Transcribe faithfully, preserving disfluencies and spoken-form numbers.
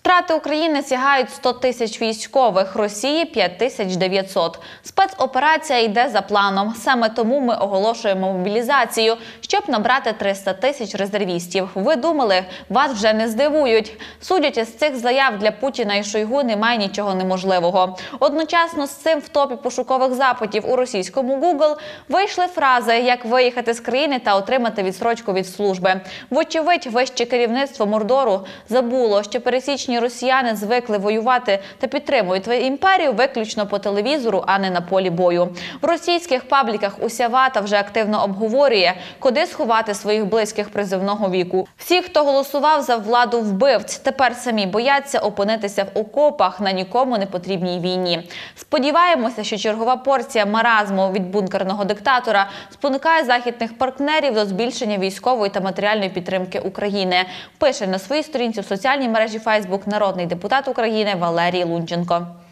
Втрати України сягають сто тисяч військових, Росії – п'ять тисяч дев'ятсот. Спецоперація йде за планом. Саме тому ми оголошуємо мобілізацію, щоб набрати триста тисяч резервістів. Ви думали, вас вже не здивують. Судячи з цих заяв, для Путіна і Шойгу немає нічого неможливого. Одночасно з цим в топі пошукових запитів у російському Google вийшли фрази, як виїхати з країни та отримати відстрочку від служби. Вочевидь, вище керівництво Мордору забуло, що пересічні росіяни звикли воювати та підтримують імперію виключно по телевізору, а не на полі бою. В російських пабліках уся вата вже активно обговорює, куди сховати своїх близьких призовного віку. Всі, хто голосував за владу вбивць, тепер самі бояться опинитися в окопах на нікому не потрібній війні. Сподіваємося, що чергова порція маразму від бункерного диктатора спонукає західних партнерів до збільшення військової та матеріальної підтримки України. Пише на своїй сторінці в соціальній мережі Facebook народний депутат України Валерій Лунченко.